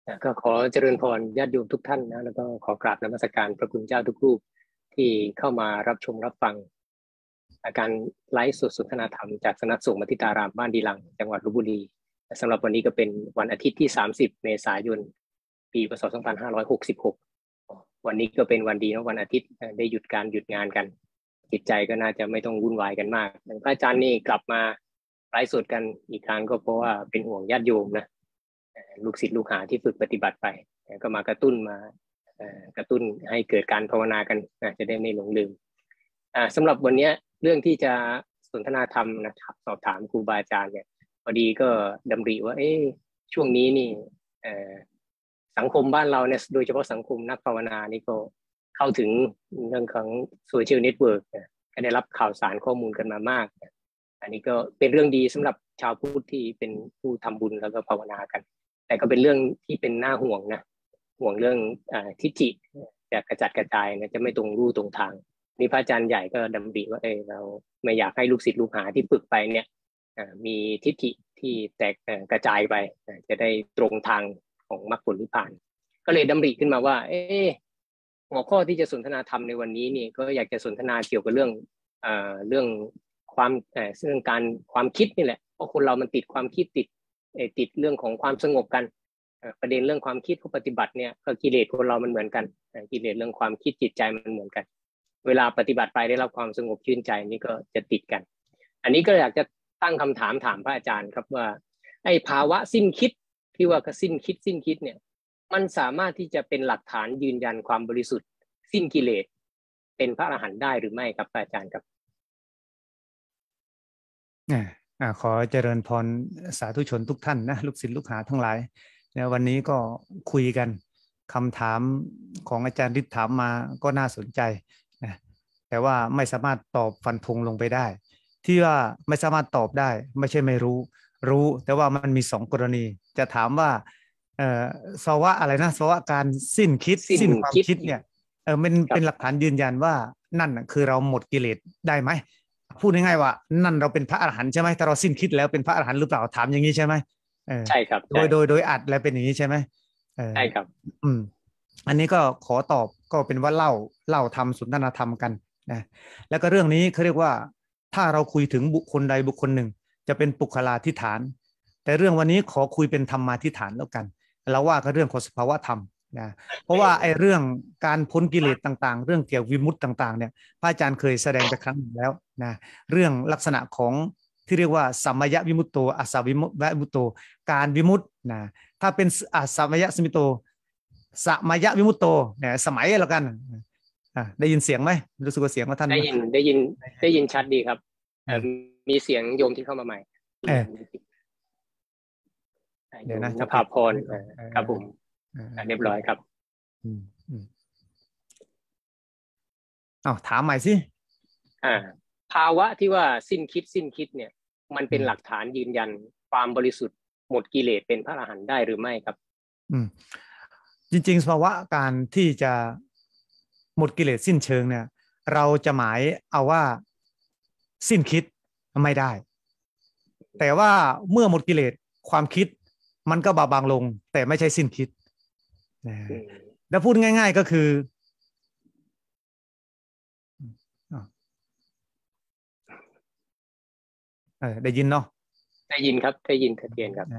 ก็ขอเจริญพรญาติโยมทุกท่านนะแล้วก็ขอกราบนมัสการพระคุณเจ้าทุกรูปที่เข้ามารับชมรับฟังการไลฟ์สดสนทนาธรรมจากสำนักสงฆ์มัทธิตารามบ้านดีลังจังหวัดลพบุรีสำหรับวันนี้ก็เป็นวันอาทิตย์ที่30 เมษายนปีพ.ศ. 2566วันนี้ก็เป็นวันดีนะวันอาทิตย์ได้หยุดงานกันจิตใจก็น่าจะไม่ต้องวุ่นวายกันมากพระอาจารย์นี่กลับมาไลฟ์สดกันอีกครั้งก็เพราะว่าเป็นห่วงญาติโยมนะลูกศิษย์ลูกหาที่ฝึกปฏิบัติไปก็มากระตุ้นให้เกิดการภาวนากันจะได้ไม่หลงลืมสำหรับวันนี้เรื่องที่จะสนทนาธรรมนะครับสอบถามครูบาอาจารย์เนี่ยพอดีก็ดำริว่าช่วงนี้นี่สังคมบ้านเราเนี่ยโดยเฉพาะสังคมนักภาวนานี่ก็เข้าถึงเรื่องของโซเชียลเน็ตเวิร์กก็ได้รับข่าวสารข้อมูลกันมามากอันนี้ก็เป็นเรื่องดีสำหรับชาวพุทธที่เป็นผู้ทำบุญแล้วก็ภาวนากันแต่ก็เป็นเรื่องที่เป็นน่าห่วงนะห่วงเรื่องทิฏฐิจะกระจัดกระจายนะจะไม่ตรงรูตรงทางนี่พระอาจารย์ใหญ่ก็ดำริว่าเราไม่อยากให้ลูกศิษย์ลูกหาที่ฝึกไปเนี่ยมีทิฏฐิที่แตกกระจายไปจะได้ตรงทางของมรรคผลนิพพานก็เลยดำริขึ้นมาว่าหัวข้อที่จะสนทนาธรรมในวันนี้นี่ก็อยากจะสนทนาเกี่ยวกับเรื่องความคิดนี่แหละเพราะคนเรามันติดความคิดติดเรื่องของความสงบกันประเด็นเรื่องความคิดผู้ปฏิบัติเนี่ยก็กิเลสคนเรามันเหมือนกันกิเลสเรื่องความคิดจิตใจมันเหมือนกันเวลาปฏิบัติไปได้รับความสงบชื่นใจนี่ก็จะติดกันอันนี้ก็อยากจะตั้งคำถามพระอาจารย์ครับว่าภาวะสิ้นคิดที่ว่าสิ้นคิดเนี่ยมันสามารถที่จะเป็นหลักฐานยืนยันความบริสุทธิ์สิ้นกิเลสเป็นพระอรหันต์ได้หรือไม่ครับอาจารย์ครับขอเจริญพรสาธุชนทุกท่านนะลูกศิษย์ลูกหาทั้งหลายวันนี้ก็คุยกันคำถามของอาจารย์ฤทธิ์ถามมาก็น่าสนใจนะแต่ว่าไม่สามารถตอบฟันธงลงไปได้ที่ว่าไม่สามารถตอบได้ไม่ใช่ไม่รู้แต่ว่ามันมี2 กรณีจะถามว่าภาวะอะไรนะภาวะการสิ้นความคิดเนี่ยเป็นหลักฐานยืนยันว่านั่นคือเราหมดกิเลสได้ไหมพูดง่ายๆว่านั่นเราเป็นพระอรหันต์ใช่ไหมถ้าเราสิ้นคิดแล้วเป็นพระอรหันต์หรือเปล่าถามอย่างนี้ใช่ไหมใช่ครับโดยอัดแล้วเป็นอย่างนี้ใช่ไหมใช่ครับอันนี้ก็ขอตอบก็เป็นว่าเล่าทำสนทนาธรรมกันนะแล้วก็เรื่องนี้เขาเรียกว่าถ้าเราคุยถึงบุคคลใดบุคคลหนึ่งจะเป็นปุคลาธิฐานแต่เรื่องวันนี้ขอคุยเป็นธรรมาธิฐานแล้วกันเราว่าก็เรื่องของสภาวะธรรมนะเพราะว่าเรื่องการพ้นกิเลสต่างๆเรื่องเกี่ยววิมุตติต่างๆเนี่ยพระอาจารย์เคยแสดงไปครั้งหนึ่งแล้วนะเรื่องลักษณะของที่เรียกว่าสัมมยวิมุตโตอัสสวิมุตโตการวิมุตตินะถ้าเป็นสัมมยสมิโตสัมมยวิมุตโตเนี่ยสมัยแล้วกันได้ยินเสียงไหมรู้สึกว่าเสียงว่าท่านได้ยินชัดดีครับมีเสียงโยมที่เข้ามาใหม่เดี๋ยวนะภาพรครับผมเรียบร้อยครับถามใหม่สิภาวะที่ว่าสิ้นคิดเนี่ยมันเป็นหลักฐานยืนยันความบริสุทธิ์หมดกิเลสเป็นพระอรหันต์ได้หรือไม่ครับจริงๆภาวะการที่จะหมดกิเลสสิ้นเชิงเนี่ยเราจะหมายเอาว่าสิ้นคิดไม่ได้แต่ว่าเมื่อหมดกิเลสความคิดมันก็เบาบางลงแต่ไม่ใช่สิ้นคิดแล้วพูดง่ายๆก็คือได้ยินเนาะได้ยินครับได้ยินชัดเจนครับ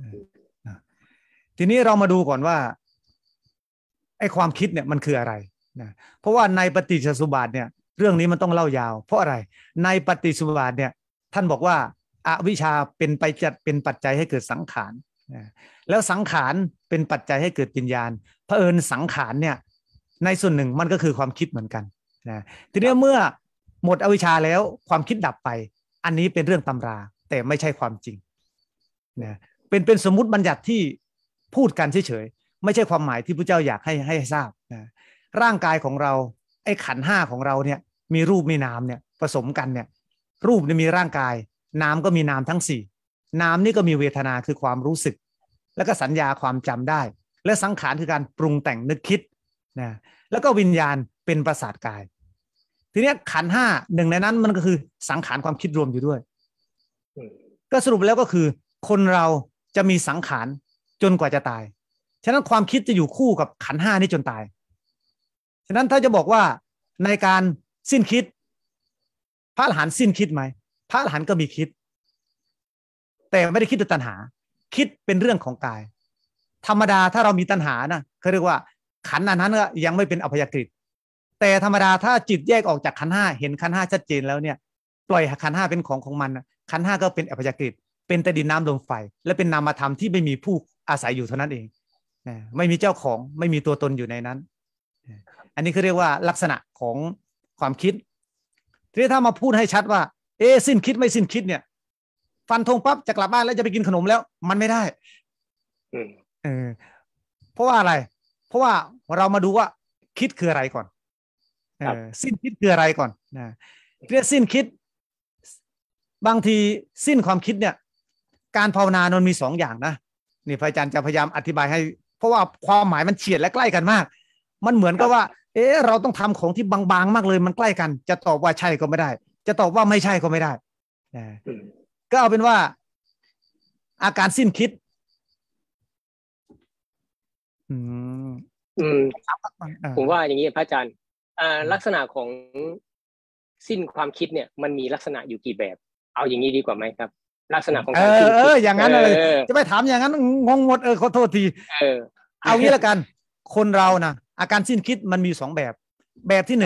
ทีนี้เรามาดูก่อนว่าความคิดเนี่ยมันคืออะไรนะเพราะว่าในปฏิจจสมุปบาทเนี่ยเรื่องนี้มันต้องเล่ายาวเพราะอะไรในปฏิจจสมุปบาทเนี่ยท่านบอกว่าอวิชชาเป็นปัจจัยให้เกิดสังขารแล้วสังขารเป็นปัจจัยให้เกิดวิญญาณเผอิญสังขารเนี่ยในส่วนหนึ่งมันก็คือความคิดเหมือนกันนะทีนี้เมื่อหมดอวิชชาแล้วความคิดดับไปอันนี้เป็นเรื่องตำราแต่ไม่ใช่ความจริงนะเป็นสมมุติบัญญัติที่พูดกันเฉยๆไม่ใช่ความหมายที่พระเจ้าอยากให้ทราบนะร่างกายของเราขันธ์ 5ของเราเนี่ยมีรูปมีนามเนี่ยผสมกันเนี่ยรูปเนี่ยมีร่างกายนามก็มีนามทั้ง4นามนี่ก็มีเวทนาคือความรู้สึกแล้วก็สัญญาความจำได้และสังขารคือการปรุงแต่งนึกคิดนะแล้วก็วิญญาณเป็นประสาทกายทีนี้ขันธ์ 5หนึ่งในนั้นมันก็คือสังขารความคิดรวมอยู่ด้วยก็สรุปแล้วก็คือคนเราจะมีสังขารจนกว่าจะตายฉะนั้นความคิดจะอยู่คู่กับขันธ์ห้านี้จนตายฉะนั้นถ้าจะบอกว่าในการสิ้นคิดพระอรหันต์สิ้นคิดไหมพระอรหันต์ก็มีคิดแต่ไม่ได้คิดด้วยตัณหาคิดเป็นเรื่องของกายธรรมดาถ้าเรามีตัณหานะเขาเรียกว่าขันธ์นั้นก็ยังไม่เป็นอภัยกฤตแต่ธรรมดาถ้าจิตแยกออกจากขันธ์ห้าเห็นขันธ์ห้าชัดเจนแล้วเนี่ยปล่อยขันธ์ห้าเป็นของมันขันธ์ห้าก็เป็นอภัยกฤตเป็นแต่ดินน้ำลมไฟและเป็นนามธรรมที่ไม่มีผู้อาศัยอยู่เท่านั้นเองไม่มีเจ้าของไม่มีตัวตนอยู่ในนั้นอันนี้คือเรียกว่าลักษณะของความคิดทีนี้ถ้ามาพูดให้ชัดว่าสิ้นคิดไม่สิ้นคิดเนี่ยฟันธงปั๊บจะกลับบ้านแล้วจะไปกินขนมแล้วมันไม่ได้เพราะว่าอะไรเพราะว่าเรามาดูว่าคิดคืออะไรก่อนสิ้นคิดคืออะไรก่อนเรียกสิ้นคิดบางทีสิ้นความคิดเนี่ยการภาวนามันมี2 อย่างนะนี่พระอาจารย์จะพยายามอธิบายให้เพราะว่าความหมายมันเฉียดและใกล้กันมากมันเหมือนกับว่าเราต้องทำของที่บางๆมากเลยมันใกล้กันจะตอบว่าใช่ก็ไม่ได้จะตอบว่าไม่ใช่ก็ไม่ได้ก็เอาเป็นว่าอาการสิ้นคิดผมว่าอย่างนี้พระอาจารย์ลักษณะของสิ้นความคิดเนี่ยมันมีลักษณะอยู่กี่แบบเอาอย่างนี้ดีกว่าไหมครับลักษณะของการสิ้นคิดอย่างนั้นเลยจะไปถามอย่างนั้นงงหมดขอโทษทีเอางี้ละกันคนเรานะอาการสิ้นคิดมันมี2 แบบแบบที่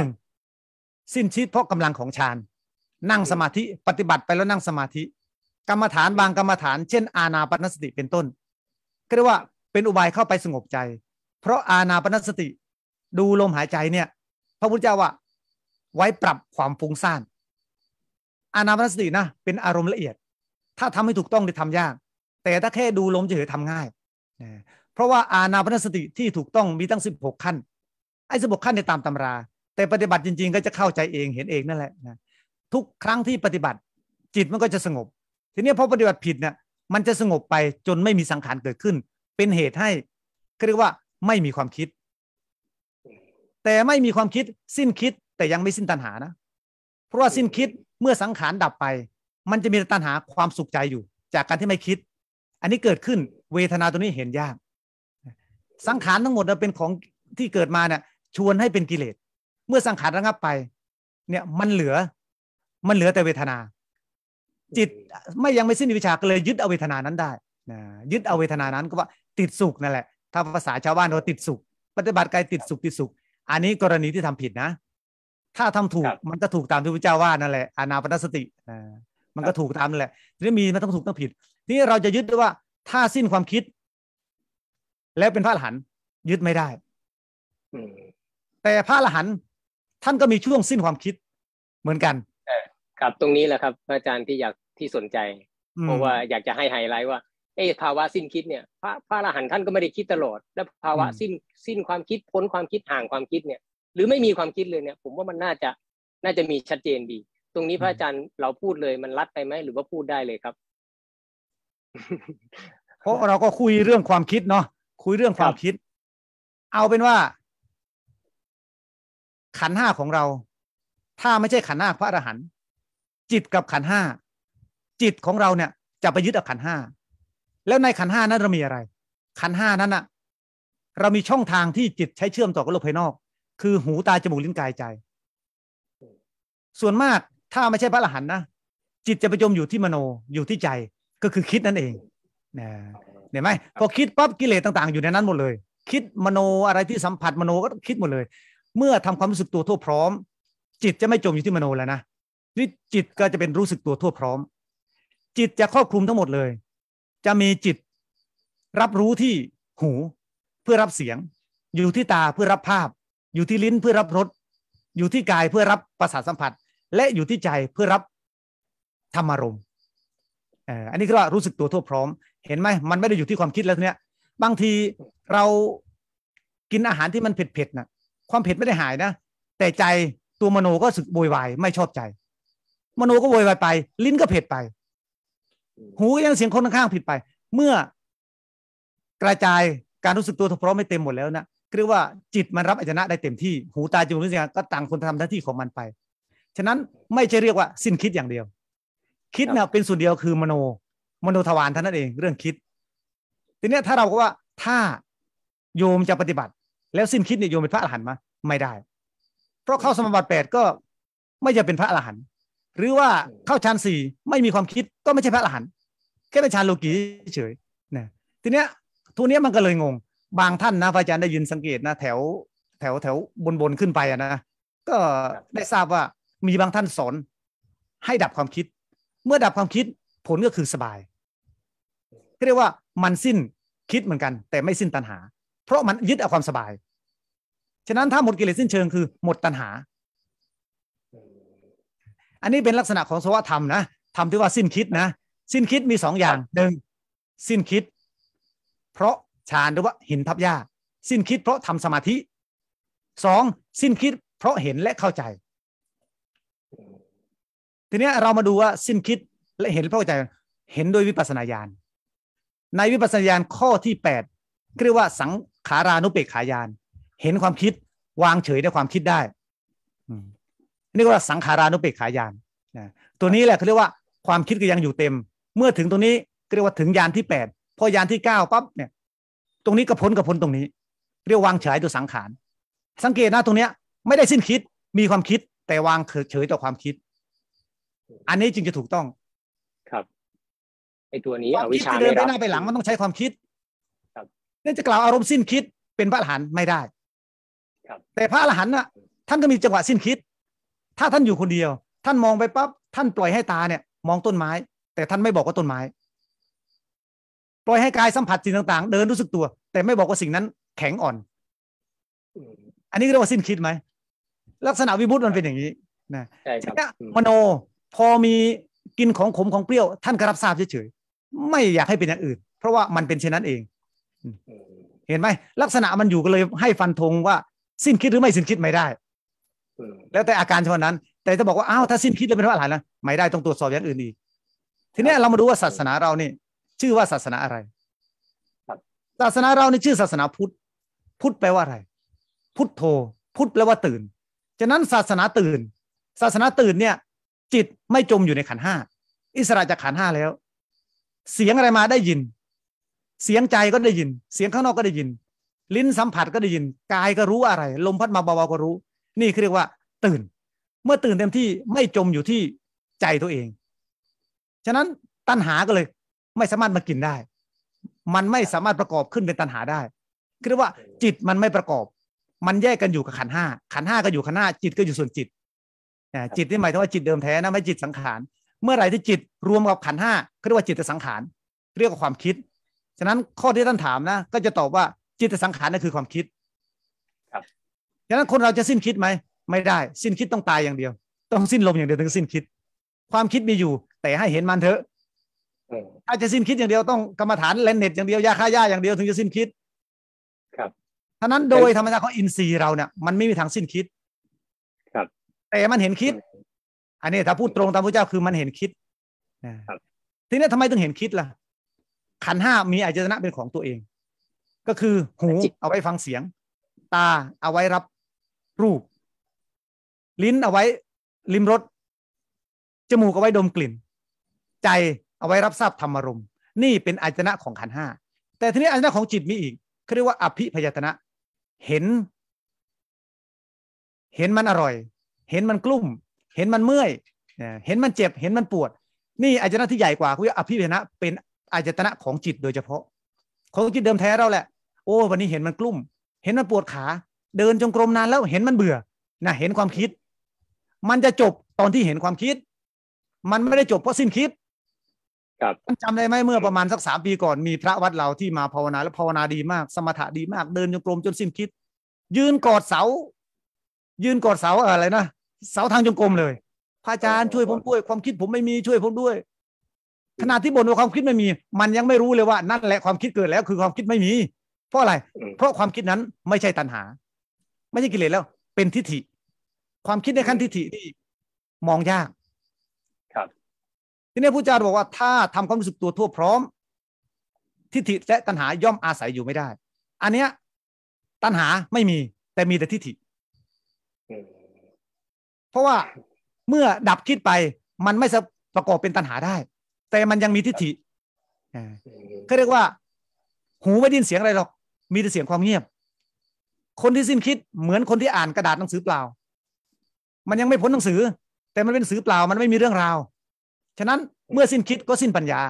1สิ้นคิดเพราะกำลังของฌานนั่งสมาธิปฏิบัติไปแล้วนั่งสมาธิกรรมฐานบางกรรมฐานเช่นอานาปานสติเป็นต้นก็เรียกว่าเป็นอุบายเข้าไปสงบใจเพราะอานาปานสติดูลมหายใจเนี่ยพระพุทธเจ้าว่าไว้ปรับความฟุ้งซ่านอานาปานสตินะเป็นอารมณ์ละเอียดถ้าทำให้ถูกต้องจะทำยากแต่ถ้าแค่ดูลมเฉยๆทำง่ายเพราะว่าอานาปานสติที่ถูกต้องมีตั้ง16 ขั้นไอ้16 ขั้นในตามตำราแต่ปฏิบัติจริงๆก็จะเข้าใจเองเห็นเองนั่นแหละนะทุกครั้งที่ปฏิบัติจิตมันก็จะสงบทีนี้พอปฏิบัติผิดเนี่ยมันจะสงบไปจนไม่มีสังขารเกิดขึ้นเป็นเหตุให้เรียกว่าไม่มีความคิดแต่ไม่มีความคิดสิ้นคิดแต่ยังไม่สิ้นตัณหานะเพราะว่าสิ้นคิดเมื่อสังขารดับไปมันจะมีตัณหาความสุขใจอยู่จากการที่ไม่คิดอันนี้เกิดขึ้นเวทนาตัวนี้เห็นยากสังขารทั้งหมดเป็นของที่เกิดมาเนี่ยชวนให้เป็นกิเลสเมื่อสังขารระงับไปเนี่ยมันเหลือแต่เวทนาจิตยังไม่สิ้นวิชาก็เลยยึดเอาเวทนานั้นได้ยึดเอาเวทนานั้นก็ว่าติดสุขนั่นแหละถ้าภาษาชาวบ้านเราติดสุขปฏิบัติกายติดสุขอันนี้กรณีที่ทำผิดนะถ้าทำถูกมันก็ถูกตามที่พระเจ้าว่านั่นแหละอานาปานสติมันก็ถูกตามนั่นแหละทีนี้มีมันต้องถูกต้องผิดทีนี้เราจะยึดว่าถ้าสิ้นความคิดแล้วเป็นพระอรหันต์ยึดไม่ได้แต่พระอรหันต์ท่านก็มีช่วงสิ้นความคิดเหมือนกันครับตรงนี้แหละครับอาจารย์ที่สนใจเพราะว่าอยากจะให้ไฮไลท์ว่าภาวะสิ้นคิดเนี่ยพระอรหันต์ท่านก็ไม่ได้คิดตลอดและภาวะสิ้นความคิดพ้นความคิดห่างความคิดเนี่ยหรือไม่มีความคิดเลยเนี่ยผมว่ามันน่าจะมีชัดเจนดีตรงนี้พระอาจารย์เราพูดเลยมันรัดไปไหมหรือว่าพูดได้เลยครับเพราะเราก็คุยเรื่องความคิดเนาะคุยเรื่องความคิดเอาเป็นว่าขันธ์ห้าของเราถ้าไม่ใช่ขันธ์ห้าพระอรหันต์จิตกับขันธ์ห้าจิตของเราเนี่ยจะไปยึดเอาขันธ์ห้าแล้วในขันธ์ห้านั้นเรามีอะไรขันธ์ห้านั้นน่ะเรามีช่องทางที่จิตใช้เชื่อมต่อกับโลกภายนอกคือหูตาจมูกลิ้นกายใจส่วนมากถ้าไม่ใช่พระอรหันต์นะจิตจะไปจมอยู่ที่มโนอยู่ที่ใจก็คือคิดนั่นเองเห็นไหมพอคิดปั๊บกิเลสต่างๆอยู่ในนั้นหมดเลยคิดมโนอะไรที่สัมผัสมโนก็คิดหมดเลยเมื่อทำความรู้สึกตัวทั่วพร้อมจิตจะไม่จมอยู่ที่มโนแล้วนะนี่จิตก็จะเป็นรู้สึกตัวทั่วพร้อมจิตจะครอบคลุมทั้งหมดเลยจะมีจิตรับรู้ที่หูเพื่อรับเสียงอยู่ที่ตาเพื่อรับภาพอยู่ที่ลิ้นเพื่อรับรสอยู่ที่กายเพื่อรับประสาทสัมผัสและอยู่ที่ใจเพื่อรับธรรมารมณ์อันนี้ก็รู้สึกตัวทั่วพร้อมเห็นไหมมันไม่ได้อยู่ที่ความคิดแล้วเนี่ยบางทีเรากินอาหารที่มันเผ็ดๆนะความเผ็ดไม่ได้หายนะแต่ใจตัวมโนก็สึกโวยวายไม่ชอบใจมโนก็โวยวายไปลิ้นก็เผ็ดไปหูก็ยังเสียงคนข้างๆผิดไปเมื่อกระจายการรู้สึกตัวทั่วพร้อมไม่เต็มหมดแล้วนะเรียกว่าจิตมันรับอายตนะได้เต็มที่หูตาจมูกลิ้นกายก็ต่างคนทำหน้าที่ของมันไปฉะนั้นไม่ใช่เรียกว่าสิ้นคิดอย่างเดียวคิดนะเป็นส่วนเดียวคือมโนทวารเท่านั้นเองเรื่องคิดทีนี้ถ้าเราก็ว่าถ้าโยมจะปฏิบัติแล้วสิ้นคิดเนี่ยโยมเป็นพระอรหันต์ไหมไม่ได้เพราะเข้าสมาบัติ8ก็ไม่จะเป็นพระอรหันต์หรือว่าเข้าฌาน4ไม่มีความคิดก็ไม่ใช่พระอรหันต์แค่เป็นฌานโลกีเฉยๆนะทีเนี้ยทุกเนี้ยมันก็เลยงงบางท่านนะพระอาจารย์ได้ยินสังเกตนะแถวบนขึ้นไปนะก็ได้ทราบว่ามีบางท่านสอนให้ดับความคิดเมื่อดับความคิดผลก็คือสบายเรียกว่ามันสิ้นคิดเหมือนกันแต่ไม่สิ้นตัณหาเพราะมันยึดเอาความสบายฉะนั้นถ้าหมดกิเลสสิ้นเชิงคือหมดตัณหาอันนี้เป็นลักษณะของสภาวะธรรมนะธรรมที่ว่าสิ้นคิดนะสิ้นคิดมี2อย่างหนึ่งสิ้นคิดเพราะฌานหรือว่าหินทับหญ้าสิ้นคิดเพราะทำสมาธิ2สิ้นคิดเพราะเห็นและเข้าใจทีนี้เรามาดูว่าสิ้นคิดและเห็นเพราะเข้าใจเห็นโดยวิปัสสนาญาณในวิปัสสนาญาณข้อที่8เรียกว่าสังขารานุเปกขาญาณเห็นความคิดวางเฉยในความคิดได้นี่ก็ว่าสังขารานุเปกขาญาณตัวนี้แหละเขาเรียกว่าความคิดก็ยังอยู่เต็มเมื่อถึงตรงนี้เรียกว่าถึงญาณที่8พอญาณที่9ปั๊บเนี่ยตรงนี้ก็พ้นตรงนี้เรียกวางเฉยตัวสังขารสังเกตนะตรงเนี้ยไม่ได้สิ้นคิดมีความคิดแต่วางเฉยต่อความคิดอันนี้จึงจะถูกต้องครับไอ้ตัวนี้อวิชชาเดินไปหน้าไปหลังมันต้องใช้ความคิดครับนี่จะกล่าวอารมณ์สิ้นคิดเป็นพระอรหันต์ไม่ได้ครับแต่พระอรหันต์น่ะท่านก็มีจังหวะสิ้นคิดถ้าท่านอยู่คนเดียวท่านมองไปปั๊บท่านปล่อยให้ตาเนี่ยมองต้นไม้แต่ท่านไม่บอกว่าต้นไม้ปล่อยให้กายสัมผัสสิ่งต่างๆเดินรู้สึกตัวแต่ไม่บอกว่าสิ่งนั้นแข็งอ่อนอันนี้เรียกว่าสิ้นคิดไหมลักษณะวิมุตติมันเป็นอย่างนี้นะใช่ครับมโนพอมีกินของขมของเปรี้ยวท่านก็รับทราบเฉยๆไม่อยากให้เป็นอย่างอื่นเพราะว่ามันเป็นเช่นนั้นเองเห็นไหมลักษณะมันอยู่ก็เลยให้ฟันธงว่าสิ้นคิดหรือไม่สิ้นคิดไม่ได้แล้วแต่อาการเฉพาะนั้นแต่จะบอกว่าอ้าวถ้าสิ้นคิดแล้วเป็นพระอรหันต์นะไม่ได้ต้องตรวจสอบอย่างอื่นอีกทีนี้เรามาดูว่าศาสนาเรานี่ชื่อว่าศาสนาอะไรศาสนาเรานี่ชื่อศาสนาพุทธพุทธแปลว่าอะไรพุทโธพุทธแปลว่าตื่นฉะนั้นศาสนาตื่นเนี่ยจิตไม่จมอยู่ในขันธ์ห้าอิสระจากขันธ์ห้าแล้วเสียงอะไรมาได้ยินเสียงใจก็ได้ยินเสียงข้างนอกก็ได้ยินลิ้นสัมผัสก็ได้ยินกายก็รู้อะไรลมพัดมาเบาๆก็รู้นี่คือเรียกว่าตื่นเมื่อตื่นเต็มที่ไม่จมอยู่ที่ใจตัวเองฉะนั้นตัณหาก็เลยไม่สามารถมากินได้มันไม่สามารถประกอบขึ้นเป็นตัณหาได้คือเรียกว่าจิตมันไม่ประกอบมันแยกกันอยู่กับขันธ์ห้าก็อยู่ขันธ์ห้าจิตก็อยู่ส่วนจิตจิตนี่หมายถึงว่าจิตเดิมแท้นะไม่จิตสังขารเมื่อไหร่ที่จิตรวมกับขันธ์ห้าเรียกว่าจิตสังขารเรียกว่าความคิดฉะนั้นข้อที่ท่านถามนะก็จะตอบว่าจิตสังขารนั่นคือความคิดฉะนั้นคนเราจะสิ้นคิดไหมไม่ได้สิ้นคิดต้องตายอย่างเดียวต้องสิ้นลมอย่างเดียวถึงสิ้นคิดความคิดมีอยู่แต่ให้เห็นมันเถอะถ้าจะสิ้นคิดอย่างเดียวต้องกรรมฐานเล่นเน็ตอย่างเดียวยาฆ่าหญ้าอย่างเดียวถึงจะสิ้นคิดครับฉะนั้นโดยธรรมชาติของอินทรีย์เราเนี่ยมันไม่มีทางสิ้นคิดครับแต่มันเห็นคิดอันนี้ถ้าพูดตรงตามพระเจ้าคือมันเห็นคิดทีนี้ทำไมต้องเห็นคิดล่ะขันธ์ห้ามีอายตนะเป็นของตัวเองก็คือหูเอาไว้ฟังเสียงตาเอาไว้รับรูปลิ้นเอาไว้ลิ้มรสจมูกเอาไว้ดมกลิ่นใจเอาไว้รับทราบธรรมารมณ์นี่เป็นอายตนะของขันธ์ห้าแต่ทีนี้อายตนะของจิตมีอีกเขาเรียกว่าอภิพยตนะเห็นมันอร่อยเห็นมันกลุ้มเห็นมันเมื่อยเห็นมันเจ็บเห็นมันปวดนี่อายตนะที่ใหญ่กว่าคืออภิพยตนะเป็นอายตนะของจิตโดยเฉพาะของจิตเดิมแท้เราแหละโอ้วันนี้เห็นมันกลุ้มเห็นมันปวดขาเดินจงกรมนานแล้วเห็นมันเบื่อนะเห็นความคิดมันจะจบตอนที่เห็นความคิดมันไม่ได้จบเพราะสิ้นคิดจำได้ไหมเมื่อประมาณสัก3 ปีก่อนมีพระวัดเราที่มาภาวนาแล้วภาวนาดีมากสมถะดีมากเดินจงกรมจนสิ้นคิดยืนกอดเสาอะไรนะเสาทางจงกรมเลยพระอาจารย์ช่วยผมด้วยความคิดผมไม่มีช่วยผมด้วยขณะที่บ่นว่าความคิดไม่มีมันยังไม่รู้เลยว่านั่นแหละความคิดเกิดแล้วคือความคิดไม่มีเพราะอะไรเพราะความคิดนั้นไม่ใช่ตัณหาไม่ใช่กิเลสแล้วเป็นทิฏฐิความคิดในขั้นทิฏฐิที่มองยากทีนี้พระเจ้าบอกว่าถ้าทำความรู้สึกตัวทั่วพร้อมทิฏฐิและตัณหาย่อมอาศัยอยู่ไม่ได้อันเนี้ยตัณหาไม่มีแต่มีแต่ทิฏฐิเพราะว่าเมื่อดับคิดไปมันไม่ประกอบเป็นตัณหาได้แต่มันยังมีทิฏฐิเขาเรียกว่าหูไม่ได้ยินเสียงอะไรหรอกมีแต่เสียงความเงียบคนที่สิ้นคิดเหมือนคนที่อ่านกระดาษหนังสือเปล่ามันยังไม่พ้นหนังสือแต่มันเป็นหนังสือเปล่ามันไม่มีเรื่องราวฉะนั้นเมื่อสิ้นคิดก็สิ้นปัญญา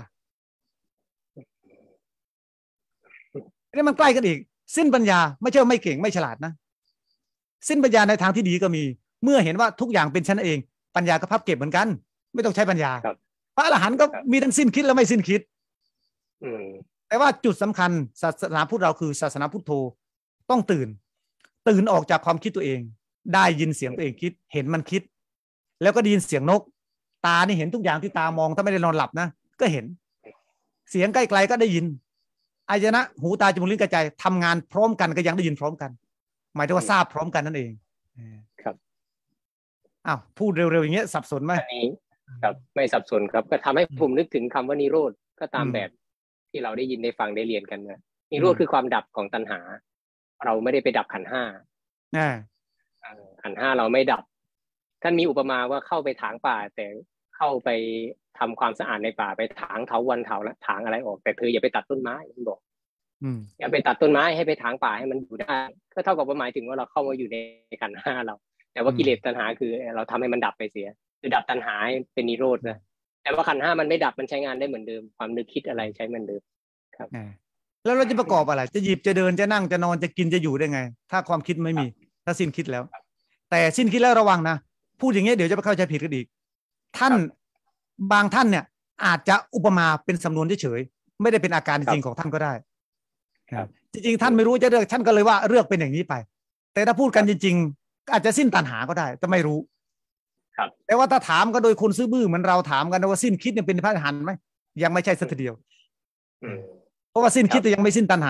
นี่มันใกล้กันอีกสิ้นปัญญาไม่ใช่ไม่เก่งไม่ฉลาดนะสิ้นปัญญาในทางที่ดีก็มีเมื่อเห็นว่าทุกอย่างเป็นฉันเองปัญญาก็พับเก็บเหมือนกันไม่ต้องใช้ปัญญาพระอรหันต์ก็มีทั้งสิ้นคิดและไม่สิ้นคิดแต่ว่าจุดสำคัญศาสนาพุทธเราคือศาสนาพุทโธต้องตื่นออกจากความคิดตัวเองได้ยินเสียงตัวเองคิดเห็นมันคิดแล้วก็ได้ยินเสียงนกตานี่เห็นทุกอย่างที่ตามองถ้าไม่ได้นอนหลับนะก็เห็นเสียงใกล้ๆก็ได้ยินอายนะหูตาจมูกลิ้นกายใจทำงานพร้อมกันก็ยังได้ยินพร้อมกันหมายถึงว่าทราบพร้อมกันนั่นเองครับอ้าวพูดเร็วๆอย่างเงี้ยสับสนไหมครับไม่สับสนครับก็ทำให้ผมนึกถึงคำว่านิโรธก็ตามแบบที่เราได้ยินได้ฟังได้เรียนกันนะนิโรธคือความดับของตัณหาเราไม่ได้ไปดับขันธ์ห้าขันธ์ห้าเราไม่ดับท่านมีอุปมาว่าเข้าไปถางป่าแต่เข้าไปทำความสะอาดในป่าไปถางเถาวัลย์เถาละถางอะไรออกแต่เธออย่าไปตัดต้นไม้ท่านบอกอย่าไปตัดต้นไม้ให้ไปถางป่าให้มันอยู่ได้ก็เท่ากับว่าหมายถึงว่าเราเข้ามาอยู่ในขันธ์ห้าเราแต่ว่ากิเลสตัณหาคือเราทำให้มันดับไปเสียคือดับตัณหาเป็นนิโรธนะแต่ว่าขันธ์ห้ามันไม่ดับมันใช้งานได้เหมือนเดิมความนึกคิดอะไรใช้เหมือนเดิมครับแล้วเราจะประกอบอะไรจะหยิบจะเดินจะนั่งจะนอนจะกินจะอยู่ได้ไงถ้าความคิดไม่มีถ้าสิ้นคิดแล้วแต่สิ้นคิดแล้วระวังนะพูดอย่างเงี้ยเดี๋ยวจะไปเข้าใจผิดกันอีกท่านบางท่านเนี่ยอาจจะอุปมาเป็นสำนวนเฉยๆไม่ได้เป็นอาการจริงของท่านก็ได้จริงๆท่านไม่รู้จะเลือกท่านก็เลยว่าเลือกเป็นอย่างนี้ไปแต่ถ้าพูดกันจริงๆอาจจะสิ้นตัณหาก็ได้แต่ไม่รู้แต่ว่าถ้าถามก็โดยคนซื่อบื้อเหมือนเราถามกันว่าสิ้นคิดเนี่ยเป็นพระอรหันต์ไหมยังไม่ใช่สักทีเดียวเพราะว่าสิ้นคิดแต่ยังไม่สิ้นตัณหา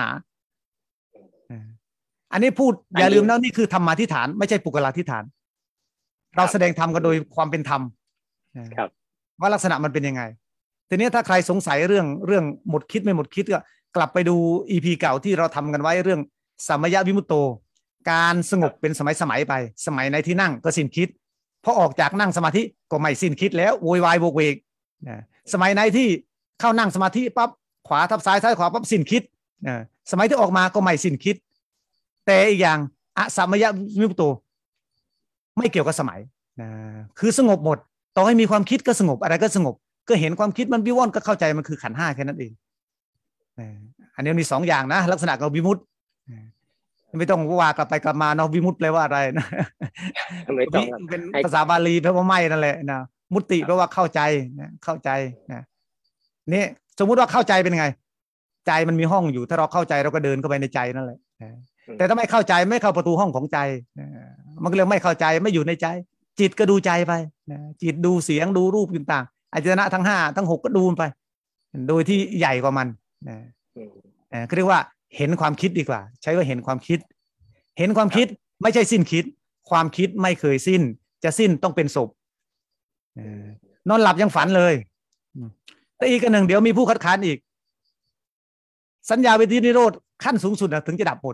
อันนี้พูดอย่าลืมนะนี่คือธรรมาธิฐานไม่ใช่ปุกลาธิฐานเราแสดงธรรมกันโดยความเป็นธรรมว่าลักษณะมันเป็นยังไงทีนี้ถ้าใครสงสัยเรื่องหมดคิดไม่หมดคิดก็กลับไปดู EP เก่าที่เราทำกันไว้เรื่องสัมมยวิมุตโตการสงบเป็นสมัยไปสมัยในที่นั่งก็สิ้นคิดพอออกจากนั่งสมาธิก็ไม่สิ้นคิดแล้วโวยวายโวกเวกสมัยในที่เข้านั่งสมาธิปั๊บขวาทับซ้ายซ้ายขวาปั๊บสิ้นคิดสมัยที่ออกมาก็ไม่สิ้นคิดแต่อีกอย่างอสัมมยวิมุตโตไม่เกี่ยวกับสมัยคือสงบหมดต่อให้มีความคิดก็สงบอะไรก็สงบก็เห็นความคิดมันวิว่อนก็เข้าใจมันคือขันธ์ห้าแค่นั้นเองอันนี้มีสองอย่างนะลักษณะของวิมุตติไม่ต้องว่ากลับไปกลับมาเนาะวิมุตติแปลว่าอะไรนะวิเป็นภาษาบาลีแปลว่าไม่นั่นแหละนะมุตติแปลว่าเข้าใจนะเข้าใจนะนี่สมมุติว่าเข้าใจเป็นไงใจมันมีห้องอยู่ถ้าเราเข้าใจเราก็เดินเข้าไปในใจนั่นแหละแต่ถ้าไม่เข้าใจไม่เข้าประตูห้องของใจมันก็เรียกไม่เข้าใจไม่อยู่ในใจจิตก็ดูใจไปจิตดูเสียงดูรูปต่างๆอายตนะทั้ง5ทั้ง6ก็ดูไปโดยที่ใหญ่กว่ามันเขาเรียกว่าเห็นความคิดดีกว่าใช้ว่าเห็นความคิดเห็นความคิดไม่ใช่สิ้นคิดความคิดไม่เคยสิ้นจะสิ้นต้องเป็นศพนอนหลับยังฝันเลยแต่อีกอันหนึ่งเดี๋ยวมีผู้คัดค้านอีกสัญญาวิธีนิโรธขั้นสูงสุดถึงจะดับหมด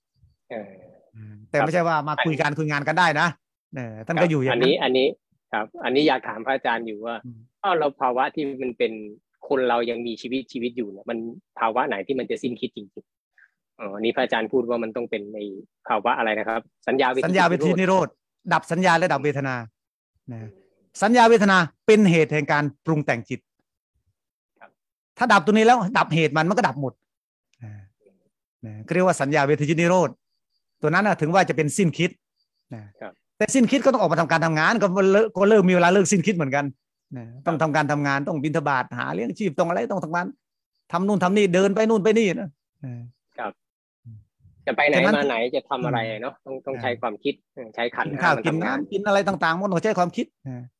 แต่ไม่ใช่ว่ามาคุยงานกันได้นะท่านก็อยู่อย่างนั้นอันนี้ครับอันนี้อยากถามพระอาจารย์อยู่ว่าเราภาวะที่มันเป็นคนเรายังมีชีวิตอยู่เนี่ยมันภาวะไหนที่มันจะสิ้นคิดจริงๆอันนี้พระอาจารย์พูดว่ามันต้องเป็นในภาวะอะไรนะครับสัญญาวิธีนิโรธดับสัญญาและดับเวทนาสัญญาเวทนาเป็นเหตุแห่งการปรุงแต่งจิตถ้าดับตัวนี้แล้วดับเหตุมันก็ดับหมดเรียกว่าสัญญาเวทนิโรธตัวนั้นถึงว่าจะเป็นสิ้นคิดแต่สิ้นคิดก็ต้องออกมาทำการทำงานก็เลิกมีเวลาเลิกสิ้นคิดเหมือนกันต้องทำการทำงานต้องบิณฑบาตหาเลี้ยงชีพต้องอะไรต้องทำงานทำนู่นทำนี่เดินไปนู่นไปนี่นะครับจะไปไหนมาไหนจะทำอะไรเนาะต้องใช้ความคิดใช้ขันธ์ข้าวกินน้ำกินอะไรต่างๆมันต้องใช้ความคิด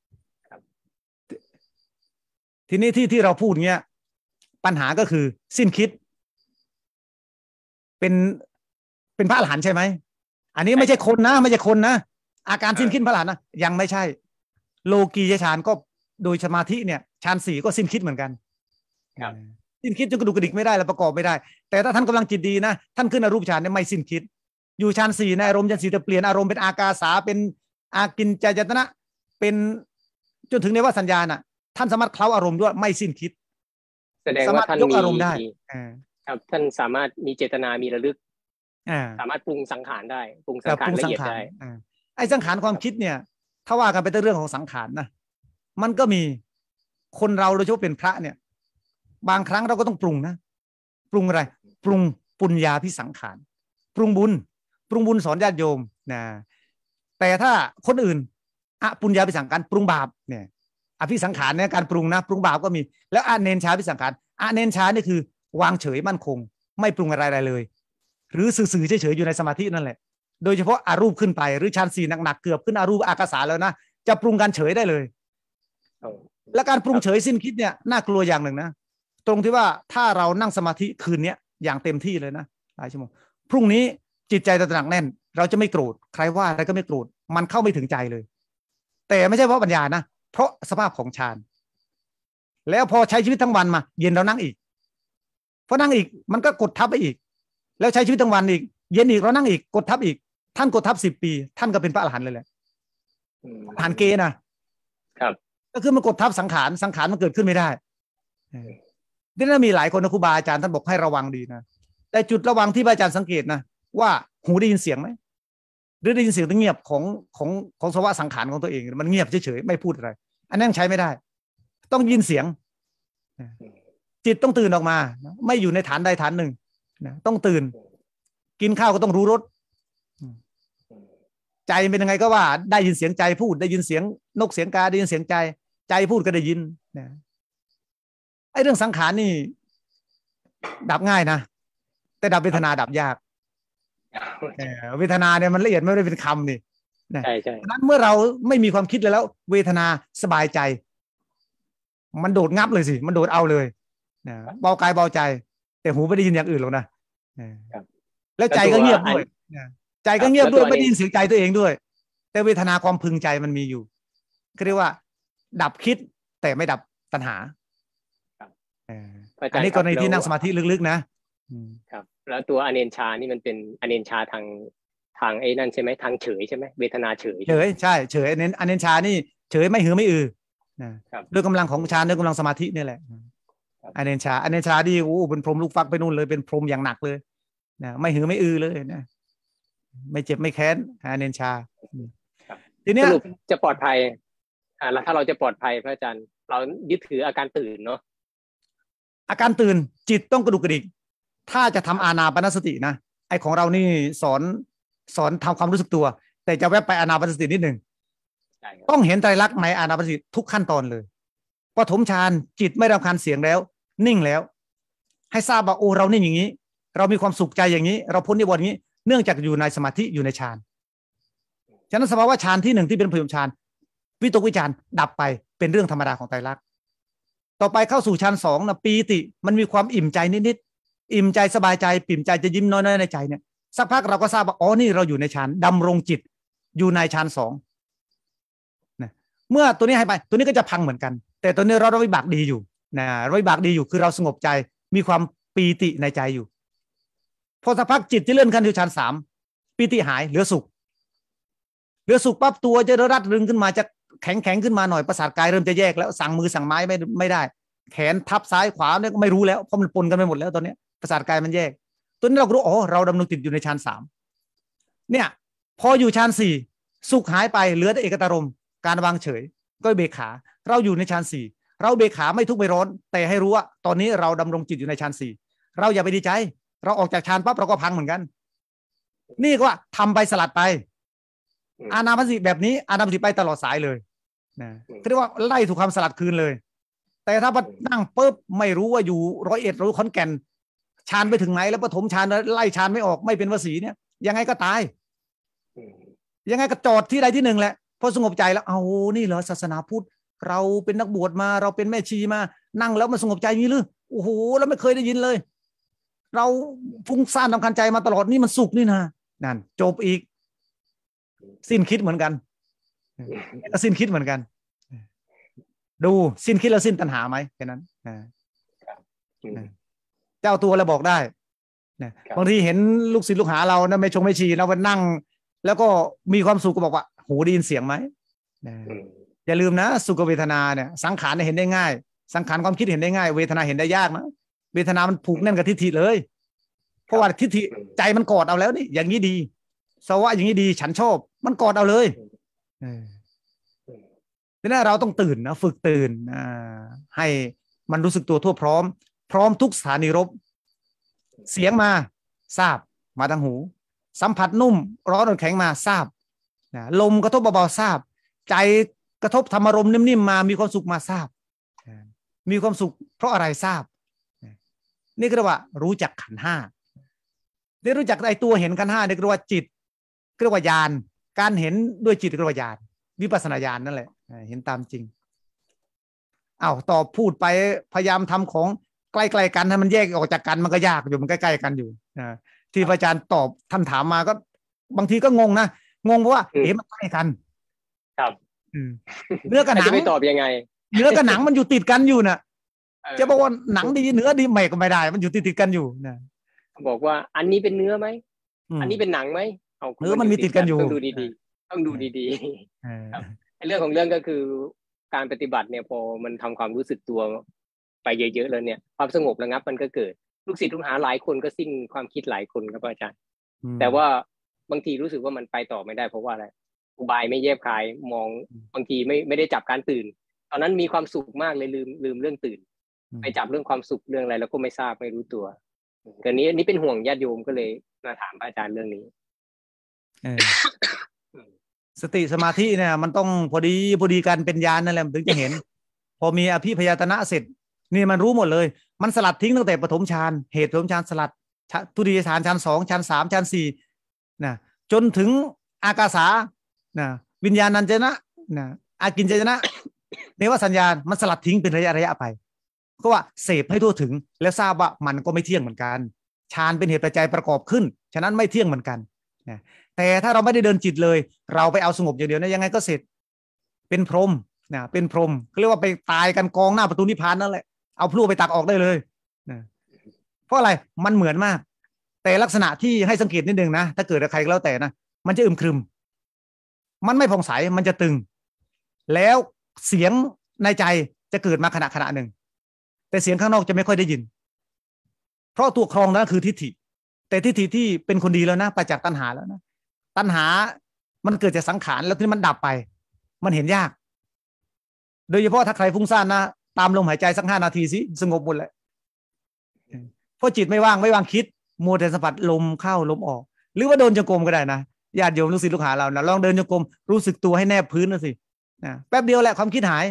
ทีนี้ที่เราพูดเงี้ยปัญหาก็คือสิ้นคิดเป็นพระอรหันต์ใช่ไหมอันนี้ไม่ใช่คนนะไม่ใช่คนนะอาการสิ้นคิดพระอรหันต์นะยังไม่ใช่โลกียฌานก็โดยสมาธิเนี่ยฌาน4ก็สิ้นคิดเหมือนกันสิ้นคิดจนกระดูกกระดิกไม่ได้แล้วประกอบไม่ได้แต่ถ้าท่านกำลังจิตดีนะท่านขึ้นอรูปฌานเนี่ยไม่สิ้นคิดอยู่ฌาน4ในอารมณ์ฌาน4จะเปลี่ยนอารมณ์เป็นอากาสาเป็นอากินจายตนะเป็นจนถึงในว่าสัญญาณะท่านสามารถเคล้าอารมณ์ด้วยไม่สิ้นคิดแสดงว่าท่านมีอารมณ์ได้ครับท่านสามารถมีเจตนามีระลึกสามารถปรุงสังขารได้ปรุงสัแต่งขาปรรุงละสังเอียดขารได้ไอ้สังขารความคิดเนี่ยถ้าว่ากันไปแต่เรื่องของสังขารนะมันก็มีคนเราโดยเฉพาะเป็นพระเนี่ยบางครั้งเราก็ต้องปรุงนะปรุงอะไรปรุงปุญญาภิสังขารปรุงบุญสอนญาติโยมนะแต่ถ้าคนอื่นปุญญาภิสังขารปรุงบาปเนี่ยอภิสังขารเนี่ยการปรุงนะปรุงบาปก็มีแล้วอเนนชาภิสังขารอเนนชานี่คือวางเฉยมั่นคงไม่ปรุงอะไรเลยหรือสื่อๆเฉยๆอยู่ในสมาธินั่นแหละโดยเฉพาะอารูปขึ้นไปหรือฌานสี่หนักๆเกือบขึ้นอารูปอากาสาแล้วนะจะปรุงการเฉยได้เลยและการปรุงเฉยสิ้นคิดเนี่ยน่ากลัวอย่างหนึ่งนะตรงที่ว่าถ้าเรานั่งสมาธิคืนนี้อย่างเต็มที่เลยนะหลายชั่วโมงพรุ่งนี้จิตใจจะหนักแน่นเราจะไม่โกรธใครว่าอะไรก็ไม่โกรธมันเข้าไม่ถึงใจเลยแต่ไม่ใช่เพราะปัญญานะเพราะสภาพของฌานแล้วพอใช้ชีวิตทั้งวันมาเย็นเรานั่งอีกพอนั่งอีกมันก็กดทับไปอีกแล้วใช้ชีวิตทั้งวันอีกเย็นอีกเรานั่งอีกกดทับอีกท่านกดทับ10 ปีท่านก็เป็นพระอรหันต์เลยแหละอรหันต์เกณฑ์นะครับก็คือมันกดทับสังขารมันเกิดขึ้นไม่ได้ที่นั่นมีหลายคนนะครูบาอาจารย์ท่านบอกให้ระวังดีนะแต่จุดระวังที่อาจารย์สังเกตนะว่าหูได้ยินเสียงไหมหรือได้ยินเสียงที่เงียบของสภาวะสังขารของตัวเองมันเงียบเฉยๆไม่พูดอะไรอันนั้นใช้ไม่ได้ต้องยินเสียงจิตต้องตื่นออกมาไม่อยู่ในฐานใดฐานหนึ่งต้องตื่นกินข้าวก็ต้องรู้รสใจเป็นยังไงก็ว่าได้ยินเสียงใจพูดได้ยินเสียงนกเสียงกาได้ยินเสียงใจพูดก็ได้ยินนะไอ้เรื่องสังขารนี่ดับง่ายนะแต่ดับเวทนาดับยากเวทนาเนี่ยมันละเอียดไม่ได้เป็นคำนี่ใช่ดังนั้นเมื่อเราไม่มีความคิดเลยแล้วเวทนาสบายใจมันโดดงับเลยสิมันโดดเอาเลยเบากายเบาใจแต่หูไม่ได้ยินอย่างอื่นหรอกนะแล้วใจก็เงียบด้วยใจก็เงียบด้วยไม่ได้ยินเสียงใจตัวเองด้วยแต่เวทนาความพึงใจมันมีอยู่เขาเรียกว่าดับคิดแต่ไม่ดับตัณหาอันนี้กรณีที่นั่งสมาธิลึกๆนะครับแล้วตัวอเนนชานี่มันเป็นอเนนชาทางไอ้นั่นใช่ไหมทางเฉยใช่ไหมเวทนาเฉยใช่เฉยอเนนชานี่เฉยไม่หือไม่อือด้วยกำลังของฌานด้วยกำลังสมาธินี่แหละอเนนชาดีโอ้เป็นพรหมลูกฟักไปนู่นเลยเป็นพรหมอย่างหนักเลยนะไม่หือไม่อือเลยนะไม่เจ็บไม่แค้นอเนนชาทีนี้จะปลอดภัยแล้วถ้าเราจะปลอดภัยพระอาจารย์เรายึดถืออาการตื่นเนาะอาการตื่นจิตต้องกระดุกกระดิกถ้าจะทำอานาปานสตินะไอของเรานี่สอนทำความรู้สึกตัวแต่จะแวบไปอานาปานสตินิดหนึ่งต้องเห็นไตรลักษณ์ในอานาปานสติทุกขั้นตอนเลยปฐมฌานจิตไม่รำคาญเสียงแล้วนิ่งแล้วให้ทราบว่าโอ้เรานิ่งอย่างนี้เรามีความสุขใจอย่างนี้เราพ้นนิวรณ์อย่างนี้เนื่องจากอยู่ในสมาธิอยู่ในฌานฉะนั้นสภาวะฌานที่1ที่เป็นปฐมฌานวิตกวิจารดับไปเป็นเรื่องธรรมดาของไตรลักษณ์ต่อไปเข้าสู่ฌาน2นะปีติมันมีความอิ่มใจนิดๆอิ่มใจสบายใจปิ่มใจจะยิ้มน้อยๆในใจเนี่ยสักพักเราก็ทราบว่าอ๋อนี่เราอยู่ในฌานดำรงจิตอยู่ในฌาน2นะเมื่อตัวนี้ให้ไปตัวนี้ก็จะพังเหมือนกันแต่ตัวนี้เราวิบากดีอยู่นะวิบากดีอยู่คือเราสงบใจมีความปีติในใจอยู่พอสักพักจิตที่เลื่อนขั้นสู่ฌาน3ปีติหายเหลือสุขปั๊บตัวจะรัดรึงขึ้นมาจะแข็งขึ้นมาหน่อยประสาทกายเริ่มจะแยกแล้วสั่งมือสั่งไม้ไม่ได้แขนทับซ้ายขวาเนี่ยก็ไม่รู้แล้วเพราะมันปนกันไปหมดแล้วตอนนี้ประสาทกายมันแยกตัวนี้เราก็รู้อ๋อเราดำรงจิตอยู่ในฌาน3เนี่ยพออยู่ฌาน4สุขหายไปเหลือแต่เอกตารมณ์การวางเฉยก็เบกขาเราอยู่ในฌาน4เราเบกขาไม่ทุกข์ไม่ร้อนแต่ให้รู้ว่าตอนนี้เราดำรงจิตอยู่ในฌาน4เราอย่าไปดีใจเราออกจากฌานปั๊บเราก็พังเหมือนกันนี่ก็ว่าทำไปสลัดไปอานาปานสติแบบนี้อานาปานสติไปตลอดสายเลยนะเรียกว่าไล่ถูกคำสลัดคืนเลยแต่ถ้าพอนั่งปุ๊บไม่รู้ว่าอยู่101รู้ขอนแก่นฌานไปถึงไหนแล้วปฐมฌานไล่ฌานไม่ออกไม่เป็นวสีเนี่ยยังไงก็ตายยังไงก็จอดที่ใดที่หนึ่งแหละพอสงบใจแล้วเอานี่เหรอศาสนาพุทธเราเป็นนักบวชมาเราเป็นแม่ชีมานั่งแล้วมันสงบใจอย่างนี้หรือโอ้โหแล้วไม่เคยได้ยินเลยเราฟุ้งซ่านรำคาญใจมาตลอดนี่มันสุขนี่นะนั่นจบอีกสิ้นคิดเหมือนกันสิ้นคิดเหมือนกันดูสิ้นคิดแล้วสิ้นตัณหาไหมแค่นั้นเจ้าตัวแล้วบอกได้บางทีเห็นลูกศิษย์ลูกหาเรานะไม่ชงไม่ชีเราไปนั่งแล้วก็มีความสุขก็บอกว่าหูได้ยินเสียงไหมอย่าลืมนะสุขเวทนาเนี่ยสังขารเห็นได้ง่ายสังขารความคิดเห็นได้ง่ายเวทนาเห็นได้ยากนะเวทนามันผูกแน่นกับทิฏฐิเลยเพราะว่าทิฏฐิใจมันกอดเอาแล้วนี่อย่างนี้ดีสวะอย่างนี้ดีฉันชอบมันกอดเอาเลยดังนั้นเราต้องตื่นนะฝึกตื่นให้มันรู้สึกตัวทั่วพร้อมทุกสถานีรบเสียงมาทราบมาทางหูสัมผัสนุ่มร้อนแข็งมาทราบลมกระทบเบาๆทราบใจกระทบธรรมารมณ์นิ่มๆมามีความสุขมาทราบมีความสุขเพราะอะไรทราบนี่ก็เรียกว่ารู้จักขันธ์ห้าได้รู้จักไอ้ตัวเห็นขันธ์ห้าเรียกว่าจิตเรียกว่าญาณการเห็นด้วยจิตเรียกว่าญาณวิปัสสนาญาณนั่นแหละเห็นตามจริงต่อพูดไปพยายามทำของใกล้ๆกันให้มันแยกออกจากกันมันก็ยากอยู่มันใกล้ๆกันอยู่ที่พระอาจารย์ตอบท่านถามมาก็บางทีก็งงนะงงเพราะว่ามันใกล้กันครับเนื้อกับหนังไม่ตอบยังไงเนื้อกับหนังมันอยู่ติดกันอยู่น่ะจะบอกว่าหนังดีเนื้อดีไม่ก็ไม่ได้มันอยู่ติดกันอยู่นะบอกว่าอันนี้เป็นเนื้อไหมอันนี้เป็นหนังไหมเนื้อมันมีติดกันอยู่ต้องดูดีๆต้องดูดีๆครับเรื่องของเรื่องก็คือการปฏิบัติเนี่ยพอมันทำความรู้สึกตัวไปเยอะๆแล้วเนี่ยความสงบระงับมันก็เกิดลูกศิษย์ลูกหาหลายคนก็สิ้นความคิดหลายคนครับอาจารย์แต่ว่าบางทีรู้สึกว่ามันไปต่อไม่ได้เพราะว่าอะไรอุบายไม่แยบคายมองบางทีไม่ได้จับการตื่นตอนนั้นมีความสุขมากเลยลืมเรื่องตื่นไปจับเรื่องความสุขเรื่องอะไรแล้วก็ไม่ทราบไม่รู้ตัวกันนี้นี่เป็นห่วงญาติโยมก็เลยมาถามอาจารย์เรื่องนี้สติสมาธิเนี่ยมันต้องพอดีกันเป็นญาณนั่นแหละถึงจะเห็น พอมีอภิพยาตนะเสร็จนี่มันรู้หมดเลยมันสลัดทิ้งตั้งแต่ปฐมฌานเหตุปฐมฌานสลัดทุติยฌานฌาน2ฌาน3ฌาน4นะจนถึงอากาสานะวิญญาณัญจนะนะอากิญจนะเนวสัญญาณมันสลัดทิ้งเป็นระยะไปก็ว่าเสพให้ทั่วถึงแล้วทราบว่ามันก็ไม่เที่ยงเหมือนกันฌานเป็นเหตุปัจจัยประกอบขึ้นฉะนั้นไม่เที่ยงเหมือนกันนะแต่ถ้าเราไม่ได้เดินจิตเลยเราไปเอาสงบอย่างเดียวนะยังไงก็เสร็จเป็นพรหมนะเป็นพรหมเขาเรียกว่าไปตายกันกองหน้าประตูนิพพานนั่นแหละเอาพลุไปตักออกได้เลยนะเพราะอะไรมันเหมือนมากแต่ลักษณะที่ให้สังเกตนิดนึงนะถ้าเกิดใครก็แล้วแต่นะมันจะอึมครึมมันไม่ผ่องใสมันจะตึงแล้วเสียงในใจจะเกิดมาขณะหนึ่งแต่เสียงข้างนอกจะไม่ค่อยได้ยินเพราะตัวครองนั้นคือทิฏฐิแต่ทิฏฐิที่เป็นคนดีแล้วนะไปจากตัณหาแล้วนะตัณหามันเกิดจากสังขารแล้วที่มันดับไปมันเห็นยากโดยเฉพาะถ้าใครฟุ้งซ่านนะตามลมหายใจสัก5 นาทีสิสงบหมดเลยเพราะจิตไม่ว่างคิดมัวแต่สัมผัสลมเข้าลมออกหรือว่าเดินจงกรมก็ได้นะญาติโยมลูกศิษย์ลูกหาเรานะลองเดินจงกรมรู้สึกตัวให้แนบพื้นนะสินะแป๊บเดียวแหละความคิดหาย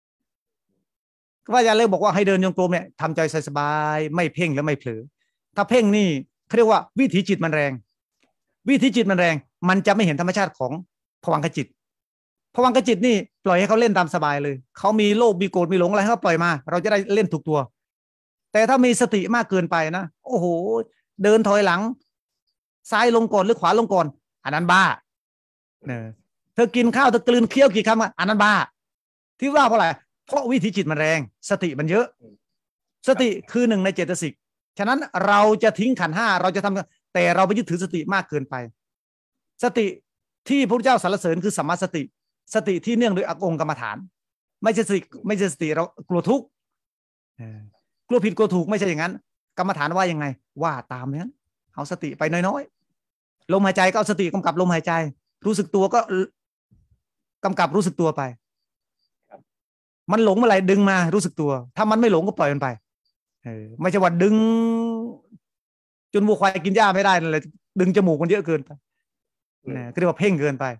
ว่าอาจารย์เลยบอกว่าให้เดินจงกรมเนี่ยทำใจสบายๆไม่เพ่งและไม่เผลอถ้าเพ่งนี่เขาเรียกว่าวิถีจิตมันแรงมันจะไม่เห็นธรรมชาติของภวังคจิตนี่ปล่อยให้เขาเล่นตามสบายเลยเขามีโลภมีโกรธมีหลงอะไรเขาปล่อยมาเราจะได้เล่นถูกตัวแต่ถ้ามีสติมากเกินไปนะโอ้โหเดินถอยหลังซ้ายลงก่อนหรือขวาลงก่อนอันนั้นบ้าเธอกินข้าวเธอกลืนเคี้ยวกี่คำอันนั้นบ้าที่ว่าเพราะอะไรเพราะวิถีจิตมันแรงสติมันเยอะสติคือ1 ในเจตสิกฉะนั้นเราจะทิ้งขันธ์ห้าเราจะทำแต่เราไปยึดถือสติมากเกินไปสติที่พระพุทธเจ้าสรรเสริญคือสัมมาสติที่เนื่องโดยองค์กรรมฐานไม่ใช่สติเรากลัวทุกข์กลัวผิดกลัวถูกไม่ใช่อย่างนั้นกรรมฐานว่ายังไงว่าตามนั้นเอาสติไปน้อยๆลมหายใจก็เอาสติกำกับลมหายใจรู้สึกตัวก็กำกับรู้สึกตัวไปมันหลงเมื่อไหร่ดึงมารู้สึกตัวถ้ามันไม่หลงก็ปล่อยมันไปไม่ใช่ว่าดึงจนวัวควายกินหญ้าไม่ได้นั่นแหละดึงจมูกมันเยอะเกินไปก็เรียกว่าเพ่งเกินไป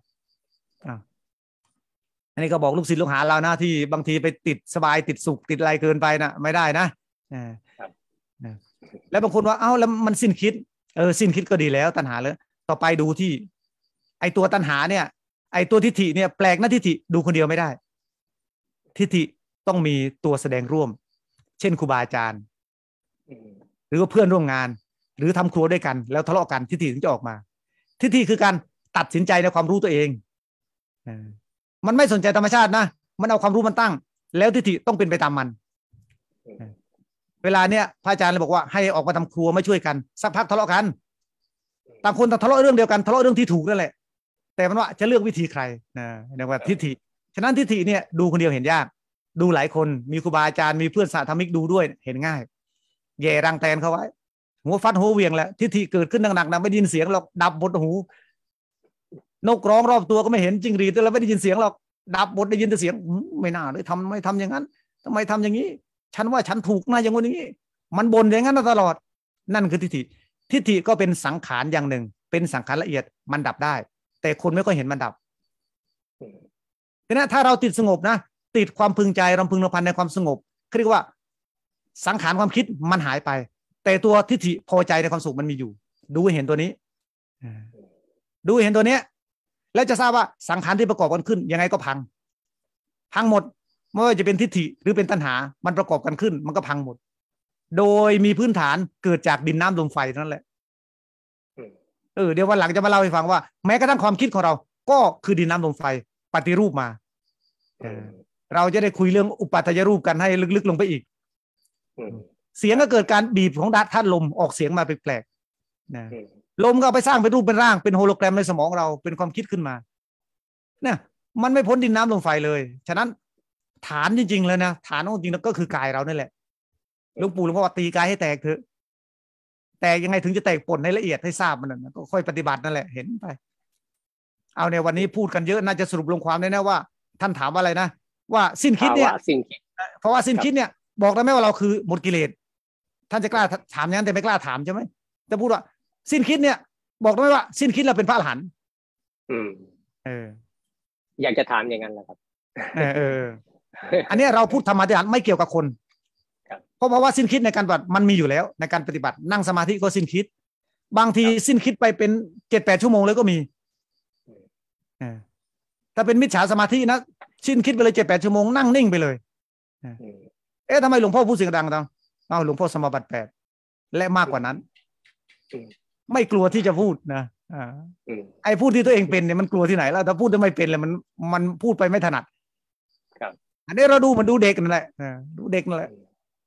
อันนี้ก็บอกลูกศิษย์ลูกหาเรานะที่บางทีไปติดสบายติดสุขติดอะไรเกินไปนะไม่ได้นะแล้วบางคนว่าเอ้าแล้วมันสิ้นคิดสิ้นคิดก็ดีแล้วตัณหาเลยต่อไปดูที่ไอตัวตัณหาเนี่ยไอตัวทิฏฐิเนี่ยแปลกนะทิฏฐิดูคนเดียวไม่ได้ทิฏฐิต้องมีตัวแสดงร่วมเช่นครูบาอาจารย์หรือว่าเพื่อนร่วมงานหรือทำครัวด้วยกันแล้วทะเลาะกันทิฏฐิถึงจะออกมาทิฏฐิคือการตัดสินใจในความรู้ตัวเองมันไม่สนใจธรรมชาตินะมันเอาความรู้มันตั้งแล้วทิฏฐิต้องเป็นไปตามมันเวลาเนี้ยพระอาจารย์เลยบอกว่าให้ออกมาทำครัวไม่ช่วยกันสักพักทะเลาะกันต่างคนต่างทะเลาะเรื่องเดียวกันทะเลาะเรื่องที่ถูกนั่นแหละแต่มันว่าจะเลือกวิธีใครเรียกว่าทิฏฐิฉะนั้นทิฏฐิเนี่ยดูคนเดียวเห็นยากดูหลายคนมีครูบาอาจารย์มีเพื่อนสาธมิกดูด้วยเห็นง่ายแย่รังแตนเขาไว้หัวฟัดหัวเวียงแหละทิฏฐิเกิดขึ้นหนักๆนะไม่ได้ยินเสียงหรอกดับหมดหูนกร้องรอบตัวก็ไม่เห็นจิ้งหรีดเราไม่ได้ยินเสียงหรอกดับหมดได้ยินแต่เสียงไม่น่าเลยไม่ทำอย่างนั้นทำไมทำอย่างนี้ฉันว่าฉันถูกนะอย่างนี้มันบ่นอย่างนั้นตลอดนั่นคือทิฏฐิก็เป็นสังขารอย่างหนึ่งเป็นสังขารละเอียดมันดับได้แต่คนไม่ค่อยเห็นมันดับทีนั้นถ้าเราติดสงบนะติดความพึงใจรำพึงรำพันในความสงบเขาเรียกว่าสังขารความคิดมันหายไปแต่ตัวทิฏฐิพอใจในความสุขมันมีอยู่ดูเห็นตัวนี้ดูเห็นตัวนี้แล้วจะทราบว่าสังขารที่ประกอบกันขึ้นยังไงก็พังหมดไม่ว่าจะเป็นทิฏฐิหรือเป็นตัณหามันประกอบกันขึ้นมันก็พังหมดโดยมีพื้นฐานเกิดจากดินน้ำลมไฟนั่นแหละเดี๋ยววันหลังจะมาเล่าให้ฟังว่าแม้กระทั่งความคิดของเราก็คือดินน้ำลมไฟปฏิรูปมาเราจะได้คุยเรื่องอุปัฏฐยรูปกันให้ลึกๆลงไปอีกเสียงก็เกิดการบีบของธาตุลมออกเสียงมาแปลกๆนะลมก็เอาไปสร้างเป็นรูปเป็นร่างเป็นโฮโลแกรมในสมองเราเป็นความคิดขึ้นมาเนี่ยมันไม่พ้นดินน้ำลมไฟเลยฉะนั้นฐานจริงๆเลยนะฐานจริงๆก็คือกายเรานั่นแหละหลวงปู่หลวงพ่อตีกายให้แตกเถอะแตกยังไงถึงจะแตกป่นให้ละเอียดให้ทราบมันก็ค่อยปฏิบัตินั่นแหละเห็นไปเอาในวันนี้พูดกันเยอะน่าจะสรุปลงความได้นะว่าท่านถามว่าอะไรนะว่าสิ้นคิดเนี่ยเพราะว่าสิ้นคิดเนี่ยบอกได้ไหมว่าเราคือหมดกิเลสท่านจะกล้าถามอย่างนั้นแต่ไม่กล้าถามใช่ไหมแต่พูดว่าสิ้นคิดเนี่ยบอกได้ไหมว่าสิ้นคิดเราเป็นพระอรหันต์อยากจะถามอย่างนั้นแหละครับอันนี้เราพูดธรรมะที่ไม่เกี่ยวกับคนเพราะว่าสิ้นคิดในการปฏิบัติมันมีอยู่แล้วในการปฏิบัตินั่งสมาธิก็สิ้นคิดบางทีสิ้นคิดไปเป็น7-8 ชั่วโมงเลยก็มีถ้าเป็นมิจฉาสมาธินะสิ้นคิดไปเลย7-8 ชั่วโมงนั่งนิ่งไปเลยทำไมหลวงพ่อพูดเสียงดังจังหลวงพ่อสมาบัติ8และมากกว่านั้นไม่กลัวที่จะพูดนะไอ้พูดที่ตัวเองเป็นเนี่ยมันกลัวที่ไหนแล้วถ้าพูดไม่เป็นเลยมันพูดไปไม่ถนัดอันนี้เราดูมันดูเด็กนั่นแหละดูเด็กนั่นแหละ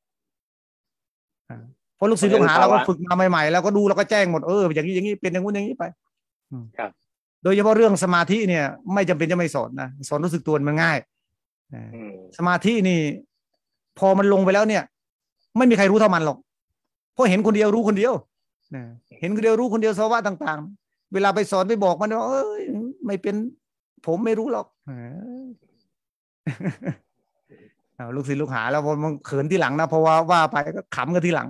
พอลูกศิษย์ลูกหาเราก็ฝึกมาใหม่ๆแล้วก็ดูแล้วก็แจ้งหมดอย่างนี้เป็นอย่างนู้นอย่างนี้ไปโดยเฉพาะเรื่องสมาธิเนี่ยไม่จำเป็นจะไม่สอนนะสอนรู้สึกตัวมันง่ายสมาธินี่พอมันลงไปแล้วเนี่ยไม่มีใครรู้เท่ามันหรอกเพราะเห็นคนเดียวรู้คนเดียวเห็นคนเดียวรู้คนเดียวสภาวะต่างๆเวลาไปสอนไปบอกมันว่าไม่เป็นผมไม่รู้หรอกลูกศิษย์ลูกหาแล้วพอมันเขินที่หลังนะเพราะว่าไปก็ขำกันที่หลัง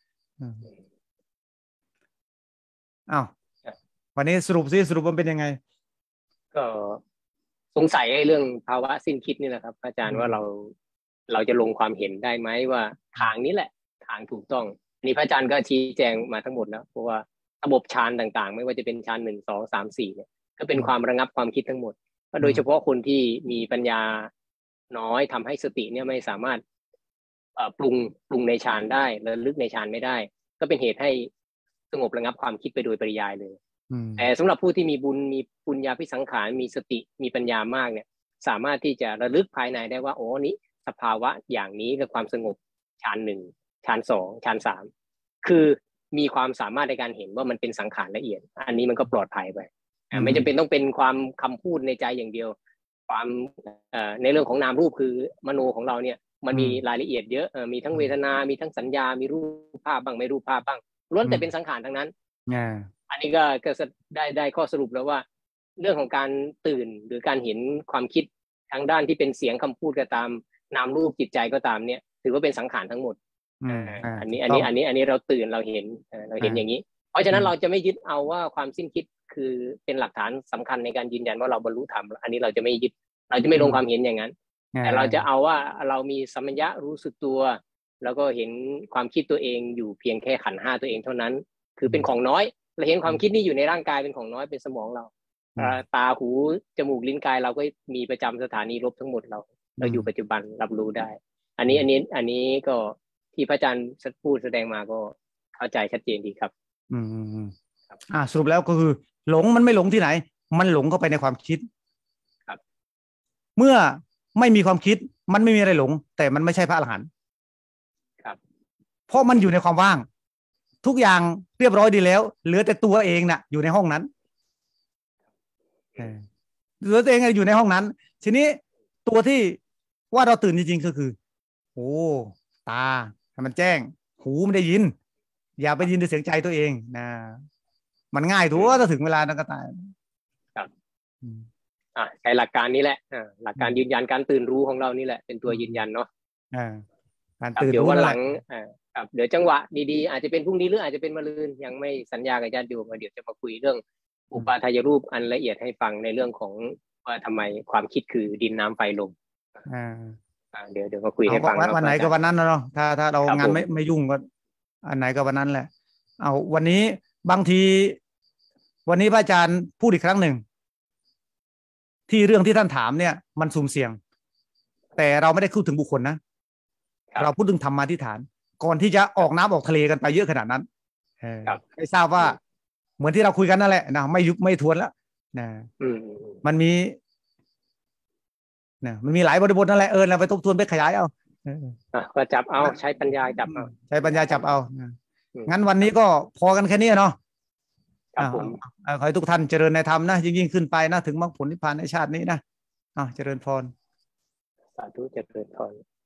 วันนี้สรุปมันเป็นยังไงก็สงสัยเรื่องภาวะสิ้นคิดนี่แหละครับอาจารย์ว่าเราจะลงความเห็นได้ไหมว่าทางนี้แหละทางถูกต้องนี่พระอาจารย์ก็ชี้แจงมาทั้งหมดแล้วเพราะว่าระบบฌานต่างๆไม่ว่าจะเป็นฌาน1 2 3 4เนี่ยก็เป็นความระงับความคิดทั้งหมดก็โดยเฉพาะคนที่มีปัญญาน้อยทำให้สติเนี่ยไม่สามารถปรุงในฌานได้และลึกในฌานไม่ได้ก็เป็นเหตุให้สงบระงับความคิดไปโดยปริยายเลยแต่สำหรับผู้ที่มีบุญมีปุญญาภิสังขารมีสติมีปัญญามากเนี่ยสามารถที่จะระลึกภายในได้ว่านี้สภาวะอย่างนี้คือความสงบฌาน1ฌาน2ฌาน3คือมีความสามารถในการเห็นว่ามันเป็นสังขารละเอียดอันนี้มันก็ปลอดภัยไปไม่จำเป็นต้องเป็นความคำพูดในใจอย่างเดียวความในเรื่องของนามรูปคือมโนของเราเนี่ยมันมีรายละเอียดเยอะมีทั้งเวทนามีทั้งสัญญามีรูปภาพบ้างไม่รูปภาพบ้างล้วนแต่เป็นสังขารทั้งนั้นอันนี้ก็ได้ข้อสรุปแล้วว่าเรื่องของการตื่นหรือการเห็นความคิดทางด้านที่เป็นเสียงคำพูดก็ตามนามรูปจิตใจก็ตามเนี่ยถือว่าเป็นสังขารทั้งหมดอันนี้เราตื่นเราเห็นอย่างนี้เพราะฉะนั้นเราจะไม่ยึดเอาว่าความสิ้นคิดคือเป็นหลักฐานสำคัญในการยืนยันว่าเราบรรลุธรรมอันนี้เราจะไม่ยึดเราจะไม่ลงความเห็นอย่างนั้นแต่เราจะเอาว่าเรามีสัมมัญญะรู้สึกตัวแล้วก็เห็นความคิดตัวเองอยู่เพียงแค่ขันธ์ 5ตัวเองเท่านั้นคือเป็นของน้อยเราเห็นความคิดนี่อยู่ในร่างกายเป็นของน้อยเป็นสมองเราตาหูจมูกลิ้นกายเราก็มีประจำสถานีลบทั้งหมดเราอยู่ปัจจุบันรับรู้ได้อันนี้ก็ที่พระอาจารย์พูดแสดงมาก็เข้าใจชัดเจนดีครับสรุปแล้วก็คือหลงมันไม่หลงที่ไหนมันหลงเข้าไปในความคิดครับเมื่อไม่มีความคิดมันไม่มีอะไรหลงแต่มันไม่ใช่พระอรหันต์ครับเพราะมันอยู่ในความว่างทุกอย่างเรียบร้อยดีแล้วเหลือแต่ตัวเองน่ะอยู่ในห้องนั้นเหลือตัวเองอยู่ในห้องนั้นทีนี้ตัวที่ว่าเราตื่นจริงๆก็คือตาให้มันแจ้งหูมันได้ยินอย่าไปยินด้วยเสียงใจตัวเองนะมันง่ายถูกถ้าถึงเวลานั้นก็ตายครับใช้หลักการนี้แหละหลักการยืนยันการตื่นรู้ของเรานี่แหละเป็นตัวยืนยันเนาะการตื่นเดี๋ยวรู้วันหลังครับเดี๋ยวจังหวะดีๆอาจจะเป็นพรุ่งนี้หรืออาจจะเป็นมะรืนยังไม่สัญญากับญาติโยมเดี๋ยวจะมาคุยเรื่องอุปาทายรูปอันละเอียดให้ฟังในเรื่องของว่าทำไมความคิดคือดินน้ำไฟลมเดี๋ยวมาคุยให้ฟังวันไหนก็วันนั้นเนาะถ้าเรางานไม่ยุ่งก็อันไหนก็วันนั้นแหละเอาวันนี้บางทีวันนี้พระอาจารย์พูดอีกครั้งหนึ่งที่เรื่องที่ท่านถามเนี่ยมันสุ่มเสี่ยงแต่เราไม่ได้พูดถึงบุคคลนะเราพูดถึงธรรมาธิฐานก่อนที่จะออกน้ำออกทะเลกันไปเยอะขนาดนั้นให้ทราบว่าเหมือนที่เราคุยกันนั่นแหละนะไม่ทวนแล้วนะมันมีหลายบริบทนั่นแหละเราไปทบทวนไปขยายเอาก็จับเอาใช้ปัญญาจับเอาใช้ปัญญาจับเอางั้นวันนี้ก็พอกันแค่นี้เนาะขอให้ทุกท่านเจริญในธรรมนะยิ่งขึ้นไปนะถึงมรรคผลนิพพานในชาตินี้นะเจริญพรสาธุเจริญพร